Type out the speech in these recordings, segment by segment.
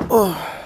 Oh.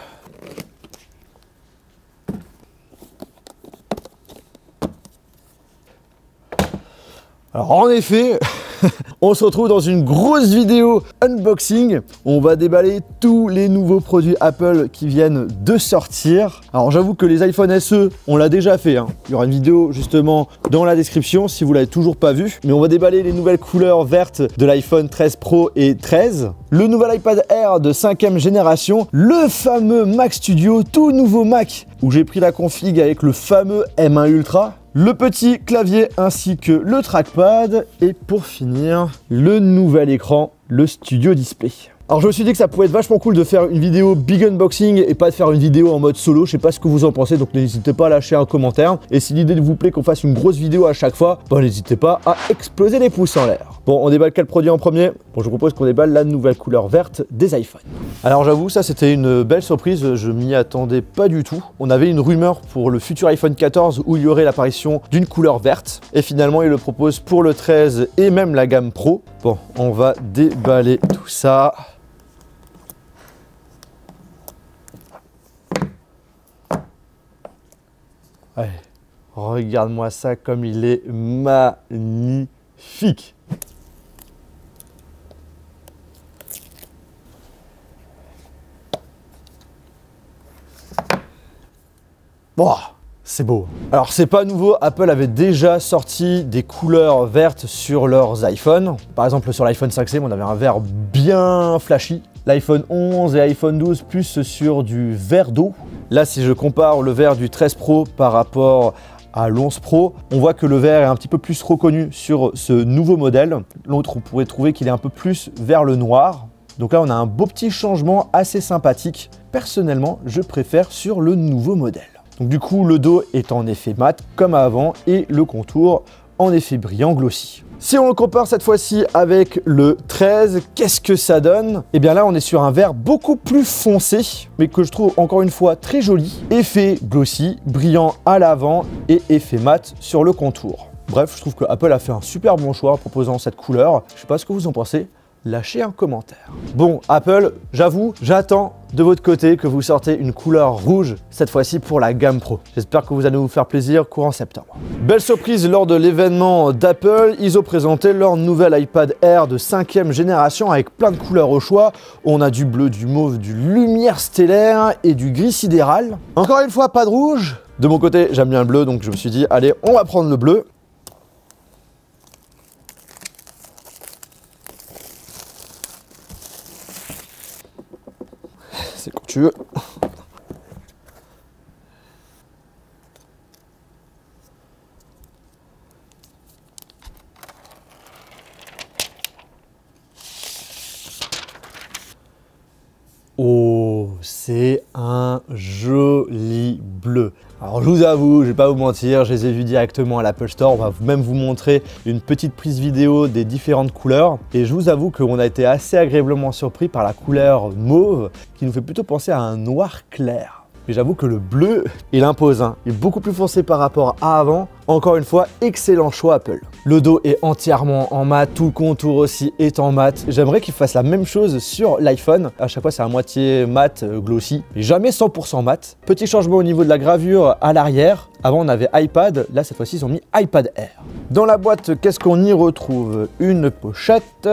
Alors en effet, on se retrouve dans une grosse vidéo unboxing. On va déballer tous les nouveaux produits Apple qui viennent de sortir. Alors j'avoue que les iPhone SE, on l'a déjà fait. Il y aura une vidéo justement dans la description si vous l'avez toujours pas vu. Mais on va déballer les nouvelles couleurs vertes de l'iPhone 13 Pro et 13. Le nouvel iPad Air de 5e génération. Le fameux Mac Studio, tout nouveau Mac où j'ai pris la config avec le fameux M1 Ultra. Le petit clavier ainsi que le trackpad et pour finir, le nouvel écran, le Studio Display. Alors je me suis dit que ça pouvait être vachement cool de faire une vidéo big unboxing et pas de faire une vidéo en mode solo, je sais pas ce que vous en pensez, donc n'hésitez pas à lâcher un commentaire. Et si l'idée vous plaît qu'on fasse une grosse vidéo à chaque fois, n'hésitez pas à exploser les pouces en l'air. Bon, on déballe quel produit en premier? Bon, je vous propose qu'on déballe la nouvelle couleur verte des iPhones. Alors j'avoue, ça c'était une belle surprise, je m'y attendais pas du tout. On avait une rumeur pour le futur iPhone 14 où il y aurait l'apparition d'une couleur verte. Et finalement, il le propose pour le 13 et même la gamme Pro. Bon, on va déballer tout ça. Allez, regarde-moi ça comme il est magnifique. Bon, c'est beau. Alors c'est pas nouveau, Apple avait déjà sorti des couleurs vertes sur leurs iPhones. Par exemple sur l'iPhone 5C, on avait un vert bien flashy. L'iPhone 11 et iPhone 12 plus sur du vert d'eau. Là, si je compare le vert du 13 Pro par rapport à l'11 Pro, on voit que le vert est un petit peu plus reconnu sur ce nouveau modèle. L'autre, on pourrait trouver qu'il est un peu plus vers le noir. Donc là, on a un beau petit changement assez sympathique. Personnellement, je préfère sur le nouveau modèle. Donc du coup, le dos est en effet mat comme avant et le contour en effet brillant glossy. Si on le compare cette fois-ci avec le 13, qu'est-ce que ça donne? Eh bien là, on est sur un vert beaucoup plus foncé, mais que je trouve encore une fois très joli. Effet glossy, brillant à l'avant et effet mat sur le contour. Bref, je trouve que Apple a fait un super bon choix en proposant cette couleur. Je sais pas ce que vous en pensez. Lâchez un commentaire. Bon, Apple, j'avoue, j'attends de votre côté que vous sortez une couleur rouge, cette fois-ci pour la gamme Pro. J'espère que vous allez vous faire plaisir courant septembre. Belle surprise lors de l'événement d'Apple, ils ont présenté leur nouvel iPad Air de 5e génération avec plein de couleurs au choix. On a du bleu, du mauve, du lumière stellaire et du gris sidéral. Encore une fois, pas de rouge. De mon côté, j'aime bien le bleu, donc je me suis dit, allez, on va prendre le bleu. C'est quand tu veux. Oh, c'est un joli bleu. Alors je vous avoue, je vais pas vous mentir, je les ai vus directement à l'Apple Store. On va même vous montrer une petite prise vidéo des différentes couleurs. Et je vous avoue qu'on a été assez agréablement surpris par la couleur mauve qui nous fait plutôt penser à un noir clair. Mais j'avoue que le bleu, il impose, il est beaucoup plus foncé par rapport à avant. Encore une fois, excellent choix Apple. Le dos est entièrement en mat, tout le contour aussi est en mat. J'aimerais qu'ils fassent la même chose sur l'iPhone. À chaque fois, c'est à moitié mat, glossy, mais jamais 100% mat. Petit changement au niveau de la gravure à l'arrière. Avant, on avait iPad. Là, cette fois-ci, ils ont mis iPad Air. Dans la boîte, qu'est-ce qu'on y retrouve? Une pochette.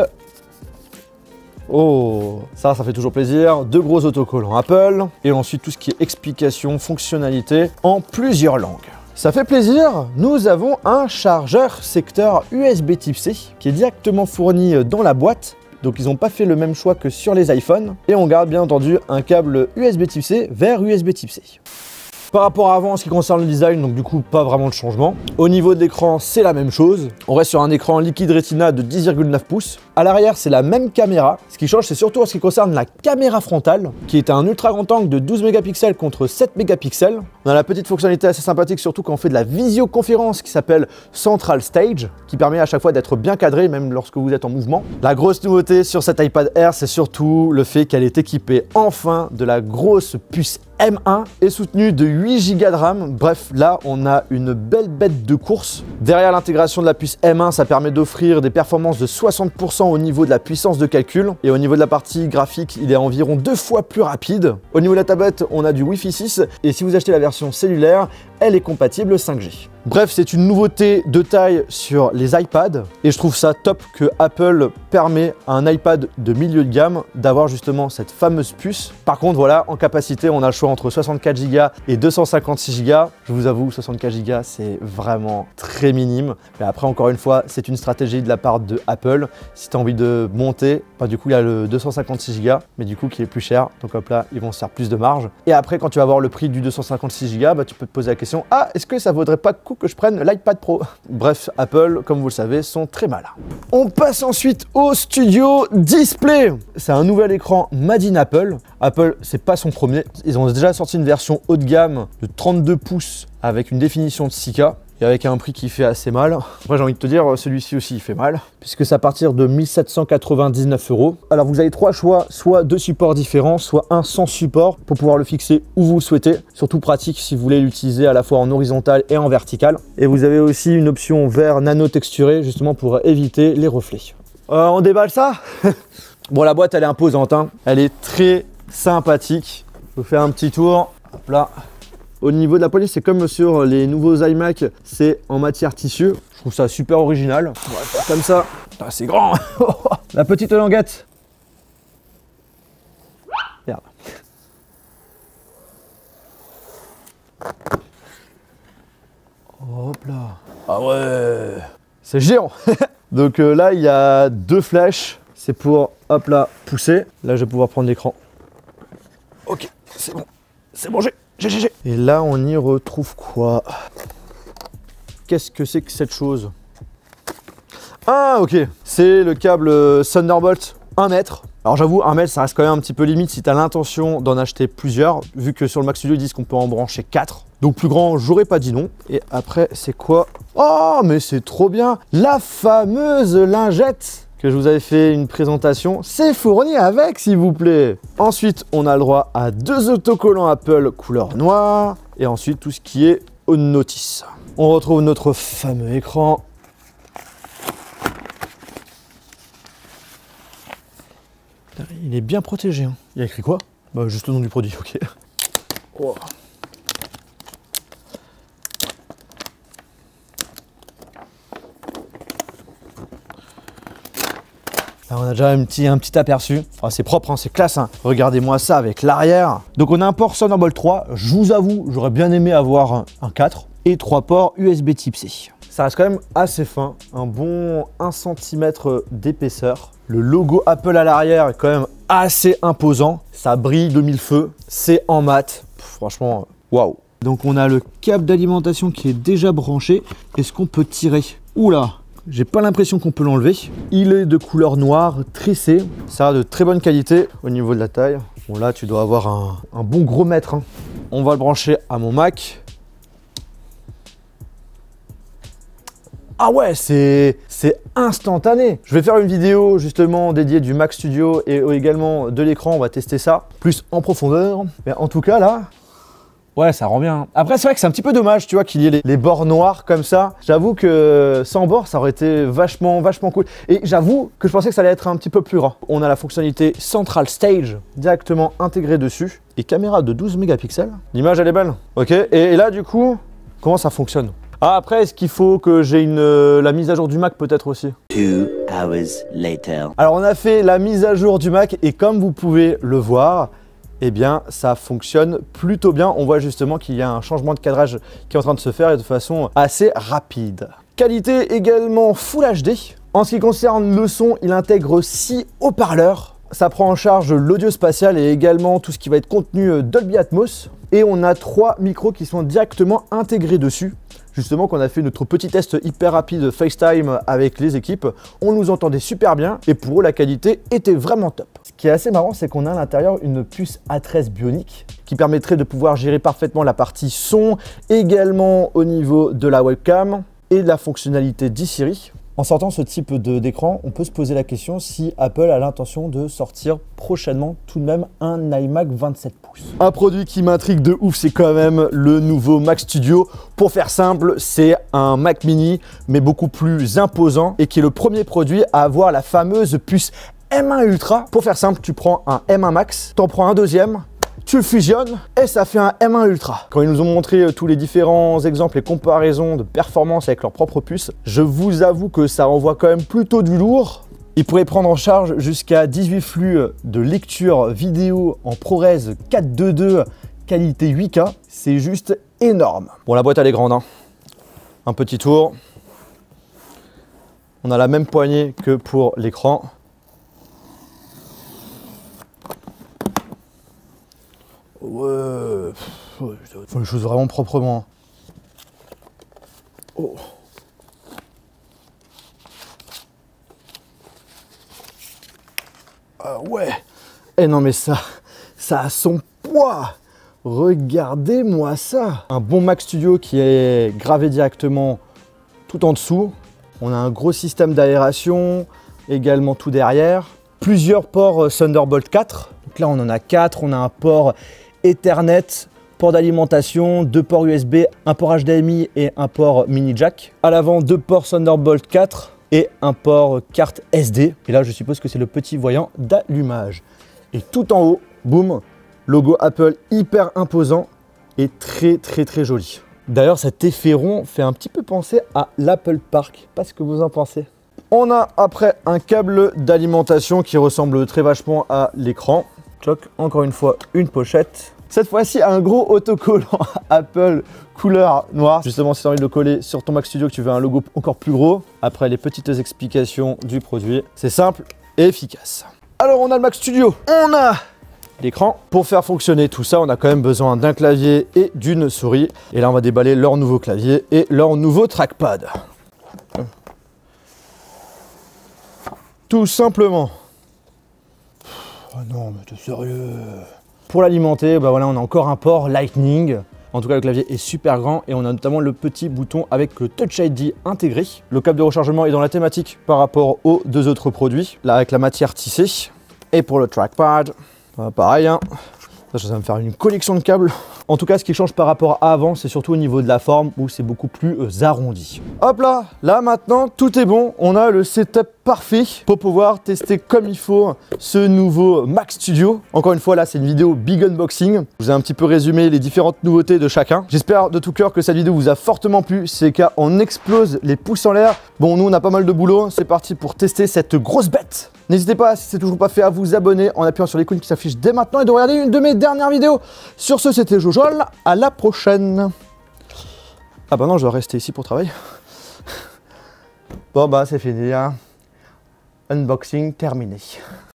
Oh, ça fait toujours plaisir. Deux gros autocollants Apple. Et ensuite, tout ce qui est explication, fonctionnalité en plusieurs langues. Ça fait plaisir, nous avons un chargeur secteur USB Type-C qui est directement fourni dans la boîte. Donc ils n'ont pas fait le même choix que sur les iPhones. Et on garde bien entendu un câble USB Type-C vers USB Type-C. Par rapport à avant en ce qui concerne le design, donc du coup pas vraiment de changement. Au niveau de l'écran, c'est la même chose. On reste sur un écran liquide Retina de 10,9 pouces. À l'arrière, c'est la même caméra. Ce qui change, c'est surtout en ce qui concerne la caméra frontale, qui est un ultra grand angle de 12 mégapixels contre 7 mégapixels. On a la petite fonctionnalité assez sympathique, surtout quand on fait de la visioconférence qui s'appelle Central Stage, qui permet à chaque fois d'être bien cadré, même lorsque vous êtes en mouvement. La grosse nouveauté sur cet iPad Air, c'est surtout le fait qu'elle est équipée enfin de la grosse puce M1 est soutenu de 8 Go de RAM. Bref, là, on a une belle bête de course. Derrière l'intégration de la puce M1, ça permet d'offrir des performances de 60% au niveau de la puissance de calcul. Et au niveau de la partie graphique, il est environ 2 fois plus rapide. Au niveau de la tablette, on a du Wi-Fi 6. Et si vous achetez la version cellulaire, elle est compatible 5G. Bref, c'est une nouveauté de taille sur les iPads et je trouve ça top que Apple permet à un iPad de milieu de gamme d'avoir justement cette fameuse puce. Par contre, voilà, en capacité, on a le choix entre 64 Go et 256 Go. Je vous avoue, 64 Go, c'est vraiment très minime. Mais après, encore une fois, c'est une stratégie de la part de Apple. Si tu as envie de monter, bah, du coup, il y a le 256 Go, mais du coup, qui est plus cher. Donc hop là, ils vont se faire plus de marge. Et après, quand tu vas voir le prix du 256 Go, bah, tu peux te poser la question, ah, est-ce que ça vaudrait pas le coup que je prenne l'iPad Pro? Bref, Apple, comme vous le savez, sont très malins. On passe ensuite au Studio Display. C'est un nouvel écran Made in Apple. Apple, c'est pas son premier. Ils ont déjà sorti une version haut de gamme de 32 pouces avec une définition de 6K. Et avec un prix qui fait assez mal. Après, j'ai envie de te dire, celui-ci aussi, il fait mal, puisque c'est à partir de 1799 €. Alors, vous avez 3 choix, soit 2 supports différents, soit un sans support, pour pouvoir le fixer où vous le souhaitez. Surtout pratique si vous voulez l'utiliser à la fois en horizontal et en vertical. Et vous avez aussi une option vert nano texturé, justement pour éviter les reflets. On déballe ça. Bon, la boîte, elle est imposante, hein. Elle est très sympathique. Je vous fais un petit tour. Hop là. Au niveau de la poignée, c'est comme sur les nouveaux iMac, c'est en matière tissu. Je trouve ça super original. On va faire comme ça. Ah, c'est grand. La petite languette. Merde. Hop là. Ah ouais. C'est géant. Donc là, il y a 2 flèches. C'est pour, hop là, pousser. Là, je vais pouvoir prendre l'écran. Ok, c'est bon. C'est bon, j'ai. Et là, on y retrouve quoi? Qu'est-ce que c'est que cette chose? Ah, ok. C'est le câble Thunderbolt 1 mètre. Alors j'avoue, 1 mètre, ça reste quand même un petit peu limite si tu as l'intention d'en acheter plusieurs, vu que sur le Mac Studio, ils disent qu'on peut en brancher 4. Donc plus grand, j'aurais pas dit non. Et après, c'est quoi? Oh, mais c'est trop bien! La fameuse lingette que je vous avais fait une présentation, c'est fourni avec, s'il vous plaît. Ensuite, on a le droit à 2 autocollants Apple couleur noire. Et ensuite, tout ce qui est au notice. On retrouve notre fameux écran. Il est bien protégé. Hein. Il y a écrit quoi? Bah, juste le nom du produit, ok. Oh. Là, on a déjà un petit aperçu. Enfin, c'est propre, hein, c'est classe. Hein. Regardez-moi ça avec l'arrière. Donc, on a un port Thunderbolt 3. Je vous avoue, j'aurais bien aimé avoir un 4 et 3 ports USB Type C. Ça reste quand même assez fin. Un bon 1 cm d'épaisseur. Le logo Apple à l'arrière est quand même assez imposant. Ça brille de mille feux. C'est en mat. Franchement, waouh. Donc, on a le câble d'alimentation qui est déjà branché. Est-ce qu'on peut tirer? Oula! J'ai pas l'impression qu'on peut l'enlever. Il est de couleur noire, tressé. Ça a de très bonne qualité au niveau de la taille. Bon là, tu dois avoir un bon gros mètre. Hein. On va le brancher à mon Mac. Ah ouais, c'est instantané. Je vais faire une vidéo justement dédiée du Mac Studio et également de l'écran. On va tester ça plus en profondeur. Mais en tout cas là... Ouais, ça rend bien. Après, c'est vrai que c'est un petit peu dommage, tu vois, qu'il y ait les bords noirs comme ça. J'avoue que sans bord, ça aurait été vachement cool. Et j'avoue que je pensais que ça allait être un petit peu plus rare. On a la fonctionnalité Central Stage directement intégrée dessus. Et caméra de 12 mégapixels. L'image, elle est belle. Ok, et là, du coup, comment ça fonctionne? Ah, après, est-ce qu'il faut que j'ai la mise à jour du Mac peut-être aussi? 2 hours later. Alors, on a fait la mise à jour du Mac et comme vous pouvez le voir, eh bien, ça fonctionne plutôt bien. On voit justement qu'il y a un changement de cadrage qui est en train de se faire et de façon assez rapide. Qualité également Full HD. En ce qui concerne le son, il intègre 6 haut-parleurs. Ça prend en charge l'audio spatial et également tout ce qui va être contenu Dolby Atmos. Et on a 3 micros qui sont directement intégrés dessus. Justement, quand on a fait notre petit test hyper rapide FaceTime avec les équipes, on nous entendait super bien et pour eux, la qualité était vraiment top. Ce qui est assez marrant, c'est qu'on a à l'intérieur une puce A13 Bionic qui permettrait de pouvoir gérer parfaitement la partie son, également au niveau de la webcam et de la fonctionnalité d'eSiri. En sortant ce type d'écran, on peut se poser la question si Apple a l'intention de sortir prochainement tout de même un iMac 27 pouces. Un produit qui m'intrigue de ouf, c'est quand même le nouveau Mac Studio. Pour faire simple, c'est un Mac mini, mais beaucoup plus imposant et qui est le premier produit à avoir la fameuse puce M1 Ultra. Pour faire simple, tu prends un M1 Max, t'en prends un deuxième, tu le fusionnes et ça fait un M1 Ultra. Quand ils nous ont montré tous les différents exemples et comparaisons de performance avec leur propre puce, je vous avoue que ça renvoie quand même plutôt du lourd. Ils pourraient prendre en charge jusqu'à 18 flux de lecture vidéo en ProRes 422 qualité 8K. C'est juste énorme. Bon, la boîte elle est grande, hein. Un petit tour. On a la même poignée que pour l'écran. Ouais, faut les choses vraiment proprement. Oh. Ah ouais. Eh non mais ça a son poids. Regardez-moi ça. Un bon Mac Studio qui est gravé directement tout en dessous. On a un gros système d'aération, également tout derrière. Plusieurs ports Thunderbolt 4. Donc là on en a 4, on a un port Ethernet, port d'alimentation, 2 ports USB, un port HDMI et un port mini jack. À l'avant, 2 ports Thunderbolt 4 et un port carte SD. Et là, je suppose que c'est le petit voyant d'allumage. Et tout en haut, boum, logo Apple hyper imposant et très joli. D'ailleurs, cet effet rond fait un petit peu penser à l'Apple Park. Pas ce que vous en pensez. On a après un câble d'alimentation qui ressemble très vachement à l'écran. Choc, encore une fois, une pochette. Cette fois-ci, un gros autocollant Apple couleur noire. Justement, si tu as envie de le coller sur ton Mac Studio, que tu veux un logo encore plus gros. Après les petites explications du produit, c'est simple et efficace. Alors, on a le Mac Studio, on a l'écran. Pour faire fonctionner tout ça, on a quand même besoin d'un clavier et d'une souris. Et là, on va déballer leur nouveau clavier et leur nouveau trackpad. Tout simplement. Oh non, mais t'es sérieux? Pour l'alimenter, bah voilà, on a encore un port Lightning. En tout cas, le clavier est super grand et on a notamment le petit bouton avec le Touch ID intégré. Le câble de rechargement est dans la thématique par rapport aux deux autres produits, là avec la matière tissée. Et pour le trackpad, pareil, hein. Ça va me faire une collection de câbles. En tout cas, ce qui change par rapport à avant, c'est surtout au niveau de la forme où c'est beaucoup plus arrondi. Hop là maintenant, tout est bon. On a le setup parfait pour pouvoir tester comme il faut ce nouveau Mac Studio. Encore une fois, là, c'est une vidéo big unboxing. Je vous ai un petit peu résumé les différentes nouveautés de chacun. J'espère de tout cœur que cette vidéo vous a fortement plu. C'est qu'à on explose les pouces en l'air. Bon, nous, on a pas mal de boulot. C'est parti pour tester cette grosse bête. N'hésitez pas, si c'est toujours pas fait, à vous abonner en appuyant sur l'icône qui s'affiche dès maintenant et de regarder une de mes dernières vidéos. Sur ce, c'était Jojol. À la prochaine. Ah bah non, je dois rester ici pour travailler. Bon bah c'est fini, hein. Unboxing terminé.